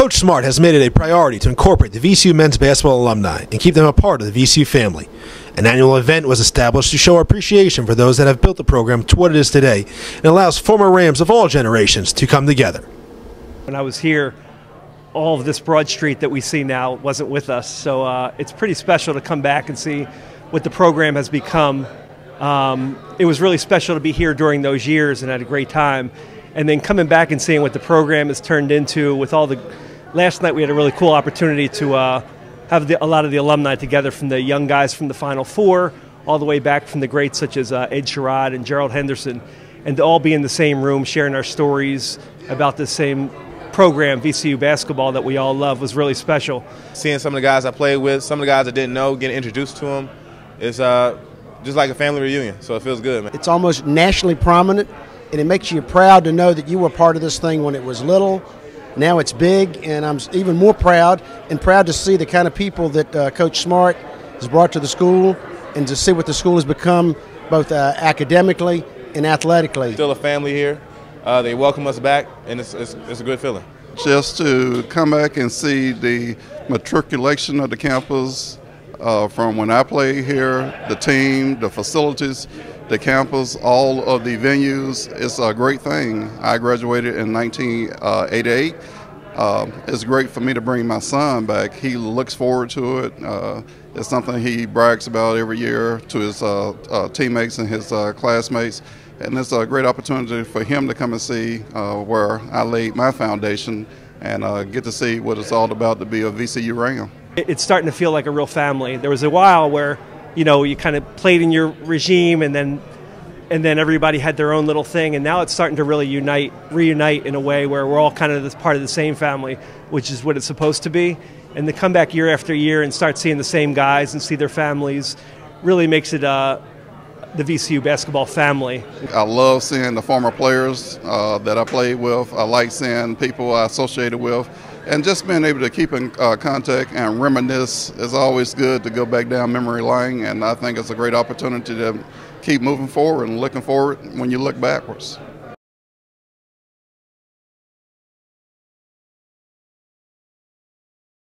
Coach Smart has made it a priority to incorporate the VCU men's basketball alumni and keep them a part of the VCU family. An annual event was established to show appreciation for those that have built the program to what it is today and allows former Rams of all generations to come together. When I was here, all of this Broad Street that we see now wasn't with us, so it's pretty special to come back and see what the program has become. It was really special to be here during those years and had a great time. And then coming back and seeing what the program has turned into with all the – last night we had a really cool opportunity to have a lot of the alumni together, from the young guys from the Final Four all the way back from the greats such as Ed Sherrod and Gerald Henderson, and to all be in the same room sharing our stories about the same program, VCU basketball, that we all love, was really special. Seeing some of the guys I played with, some of the guys I didn't know, getting introduced to them, is just like a family reunion, so it feels good, man. It's almost nationally prominent, and it makes you proud to know that you were part of this thing when it was little. Now it's big, and I'm even more proud to see the kind of people that Coach Smart has brought to the school, and to see what the school has become both academically and athletically. Still a family here. They welcome us back, and it's a good feeling. Just to come back and see the matriculation of the campus from when I played here, the team, the facilities, the campus, all of the venues, it's a great thing. I graduated in 1988. It's great for me to bring my son back. He looks forward to it. It's something he brags about every year to his teammates and his classmates. And it's a great opportunity for him to come and see where I laid my foundation and get to see what it's all about to be a VCU Ram. It's starting to feel like a real family. There was a while where, you know, you kind of played in your regime, and then everybody had their own little thing, and now it's starting to really reunite in a way where we're all kind of this part of the same family, which is what it's supposed to be. And to come back year after year and start seeing the same guys and see their families really makes it the VCU basketball family. I love seeing the former players that I played with. I like seeing people I associated with. And just being able to keep in contact and reminisce is always good, to go back down memory lane, and I think it's a great opportunity to keep moving forward and looking forward when you look backwards.